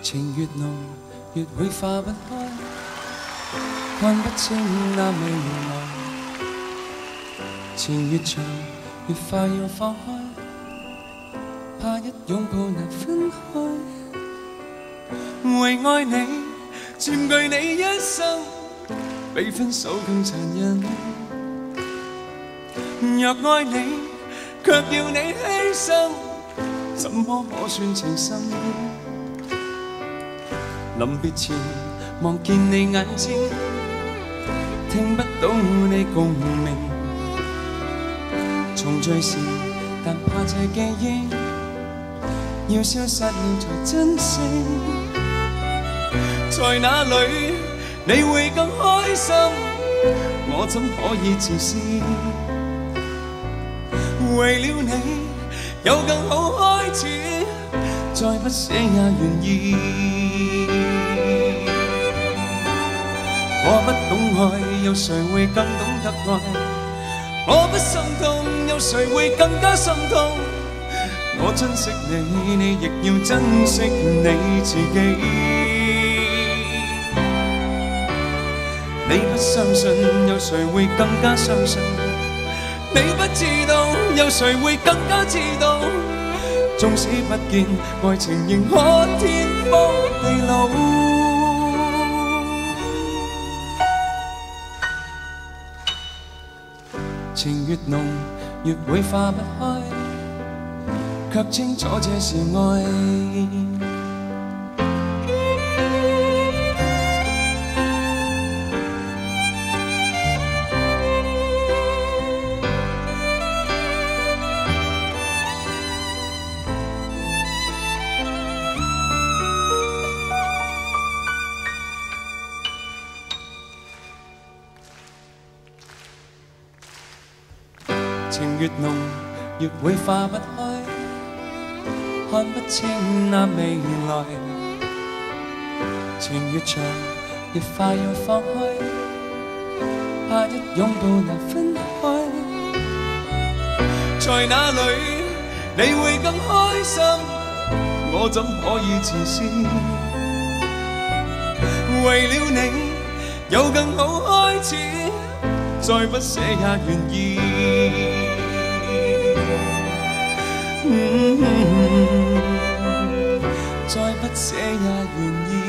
情越濃，越會化不開，看不清那未來。情越長，越快要放開，怕一擁抱難分開。為愛你，佔據你一生，比分手更殘忍。若愛你，卻要你犧牲，怎麼可算情深？臨別前望見你眼睛，聽不到你共鳴。重聚時，但怕這記憶要消失了才珍惜。在哪裏你會更開心？我怎可以自私？為了你有更好開始，再不捨也願意。我不懂愛，有誰會更懂得愛？我不心痛，有誰會更加心痛？我珍惜你，你亦要珍惜你自己。你不相信，有誰會更加相信？你不知道，有誰會更加知道？縱使不見，愛情仍可天荒地老。情越濃，越會化不開，卻清楚這是愛。情越濃，越會化不開，看不清那未來。情越長，越快要放開，怕一擁抱難分開。在哪裏你會更開心？我怎可以自私？為了你有更好開始，再不捨也願意。再不捨也願意。